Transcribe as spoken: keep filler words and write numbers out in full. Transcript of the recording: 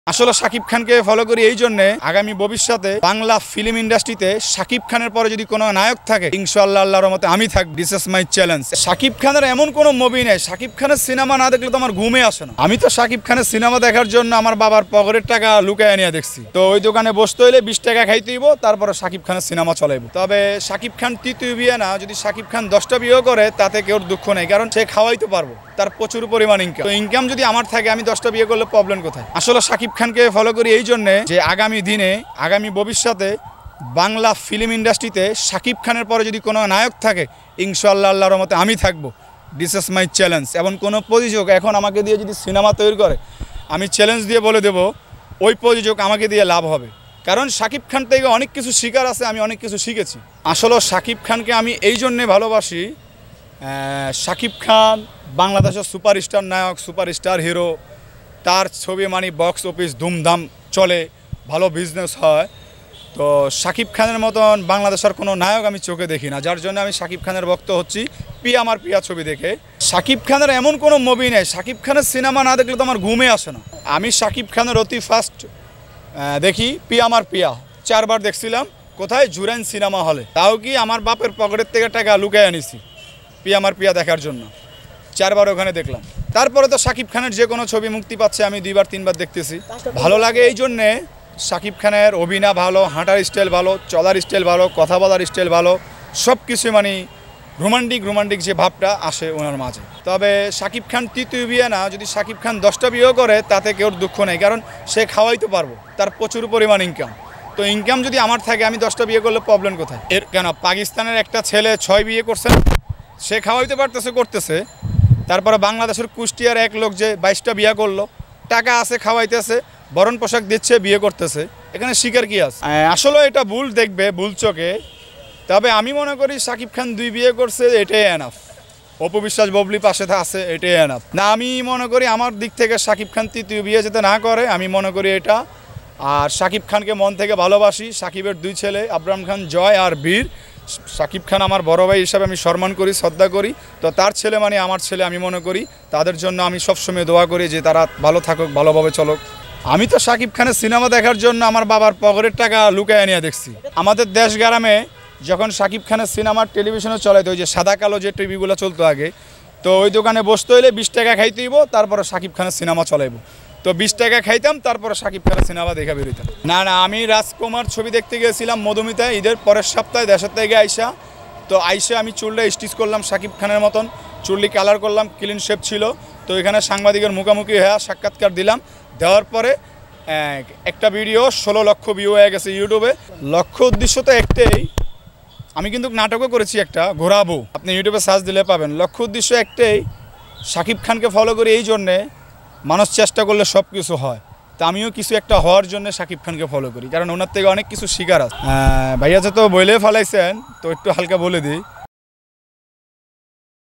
আসলে শাকিব খানকে ফলো করি এই জন্যে আগামী ভবিষ্যতে বাংলা ফিল্ম ইন্ডাস্ট্রিতে শাকিব খানের পরে যদি কোনো নায়ক থাকে ইনশাআল্লাহ আল্লাহর রহমতে আমি থাকব। This is my challenge. Shakib খানের এমন কোনো মুভি নেই, শাকিব খানের সিনেমা না দেখলে তো আমার ঘুমে আসে না। আমি তো শাকিব খানের সিনেমা দেখার জন্য আমার বাবার পকেটের টাকা লুকায় নিয়ে দেখছি। তো ওই দোকানে বসতে হইলে বিশ টাকা খাইতেইব, তারপরে শাকিব খানের সিনেমা চলাইব। তবে শাকিব খান তৃতীয় বিয়ে না, যদি শাকিব খান দশটা বিয়েও করে তাতে কেউ দুঃখ নেই, কারণ সে খাওয়াইতে পারবো, তার প্রচুর পরিমাণ ইনকাম। তো ইনকাম যদি আমার থাকে আমি দশটা বিয়ে করলে প্রবলেম কোথায়? আসলে শাকিব খানকে ফলো করি এই জন্যে যে আগামী দিনে আগামী ভবিষ্যতে বাংলা ফিল্ম ইন্ডাস্ট্রিতে শাকিব খানের পরে যদি কোনো নায়ক থাকে ইনশাআল্লাহ আল্লাহর রহমতে আমি থাকবো। This is my challenge. এবং কোনো প্রযোজক এখন আমাকে দিয়ে যদি সিনেমা তৈরি করে, আমি চ্যালেঞ্জ দিয়ে বলে দেব ওই প্রযোজক আমাকে দিয়ে লাভ হবে, কারণ শাকিব খান থেকে অনেক কিছু শিকার আছে, আমি অনেক কিছু শিখেছি। আসলে শাকিব খানকে আমি এই জন্যে ভালোবাসি, শাকিব খান বাংলাদেশের সুপারস্টার নায়ক, সুপারস্টার হিরো। তার ছবি মানে বক্স অফিস ধুমধাম চলে, ভালো বিজনেস হয়। তো শাকিব খানের মতন বাংলাদেশের কোনো নায়ক আমি চোখে দেখি না, যার জন্য আমি শাকিব খানের ভক্ত হচ্ছি পিয়া আমার পিয়া ছবি দেখে। শাকিব খানের এমন কোনো মুভি নেই, শাকিব খানের সিনেমা না দেখলে তো আমার ঘুমে আসে না। আমি শাকিব খানের অতি ফার্স্ট দেখি পিয়া আমার পিয়া, চারবার দেখছিলাম। কোথায়? জুরাইন সিনেমা হলে। তাও কি আমার বাপের পকেটের থেকে টাকা লুকায় আনিছি পিয়া আমার পিয়া দেখার জন্য, চারবার ওখানে দেখলাম। তারপরে তো শাকিব খানের যে কোনো ছবি মুক্তি পাচ্ছে আমি দুইবার তিনবার দেখতেছি। ভালো লাগে এই জন্যে শাকিব খানের অভিনয় ভালো, হাঁটার স্টাইল ভালো, চলার স্টাইল ভালো, কথা বলার স্টাইল ভালো, সব কিছু মানে রোমান্টিক রোমান্টিক যে ভাবটা আসে ওনার মাঝে। তবে শাকিব খান তৃতীয় বিয়ে না, যদি শাকিব খান দশটা বিয়েও করে তাতে কেউ দুঃখ নেই, কারণ সে খাওয়াইতে পারবো, তার প্রচুর পরিমাণ ইনকাম। তো ইনকাম যদি আমার থাকে আমি দশটা বিয়ে করলে প্রবলেম কোথায়? এর কেন পাকিস্তানের একটা ছেলে ছয় বিয়ে করছে, সে খাওয়াইতে পারতেছে, করতেছে। তারপরে বাংলাদেশের কুষ্টিয়ার এক লোক যে বাইশটা বিয়ে করলো, টাকা আছে, খাওয়াইতেছে, বরণ পোশাক দিচ্ছে, বিয়ে করতেছে, এখানে শিকার কি আছে? আসলে এটা ভুল দেখবে, ভুল চোখে। তবে আমি মনে করি শাকিব খান দুই বিয়ে করছে, এটাই এনাফ। অপু বিশ্বাস ববলি পাশে আছে, এটাই এনাফ না। আমি মনে করি আমার দিক থেকে শাকিব খান তৃতীয় বিয়ে যাতে না করে, আমি মনে করি এটা। আর শাকিব খানকে মন থেকে ভালোবাসি। শাকিবের দুই ছেলে আবরাম খান জয় আর বীর। শাকিব খান আমার বড় ভাই হিসাবে আমি সম্মান করি, শ্রদ্ধা করি। তো তার ছেলে মানে আমার ছেলে, আমি মনে করি তাদের জন্য আমি সবসময় দোয়া করি যে তারা ভালো থাকুক, ভালোভাবে চলুক। আমি তো শাকিব খানের সিনেমা দেখার জন্য আমার বাবার পকেটের টাকা লুকায় নিয়ে দেখছি। আমাদের দেশ গ্রামে যখন শাকিব খানের সিনেমার টেলিভিশনে চলে, তো ওই যে সাদা কালো যে টিভিগুলো চলতো আগে, তো ওই দোকানে বসতে হইলে বিশ টাকা খাইতেইব, তারপরে শাকিব খানের সিনেমা চলাইব। তো বিশ টাকা খাইতাম, তারপরে শাকিব খানের সিনেমা দেখা বেরোতাম। না না আমি রাজকুমার ছবি দেখতে গিয়েছিলাম মধুমিতায় ঈদের পরের সপ্তাহে দেশের থেকে আইসা। তো আইসা আমি চুলটা স্টিচ করলাম শাকিব খানের মতন, চুল্লি কালার করলাম, ক্লিন শেপ ছিল। তো এখানে সাংবাদিকের মুখোমুখি হয়ে সাক্ষাৎকার দিলাম। দেওয়ার পরে একটা ভিডিও ষোলো লক্ষ ভিউ হয়ে গেছে ইউটিউবে। লক্ষ্য উদ্দেশ্য তো একটাই, আমি কিন্তু নাটকও করেছি একটা, ঘোরাবো, আপনি ইউটিউবে সার্চ দিলে পাবেন। লক্ষ্য উদ্দেশ্য একটাই, শাকিব খানকে ফলো করি এই জন্যে মানুষ চেষ্টা করলে সব কিছু হয়। তা আমিও কিছু একটা হওয়ার জন্য শাকিব খানকে ফলো করি, কারণ ওনার থেকে অনেক কিছু শিকার আছে। ভাইয়া যে তো বইলে ফেলাইছেন, তো একটু হালকা বলে দিই।